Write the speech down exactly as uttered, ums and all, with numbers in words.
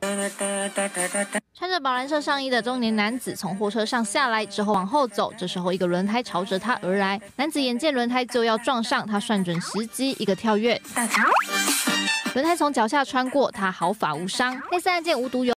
穿着宝蓝色上衣的中年男子从货车上下来之后往后走，这时候一个轮胎朝着他而来，男子眼见轮胎就要撞上，他算准时机，一个跳跃，轮胎从脚下穿过，他毫发无伤。类似案件无独有。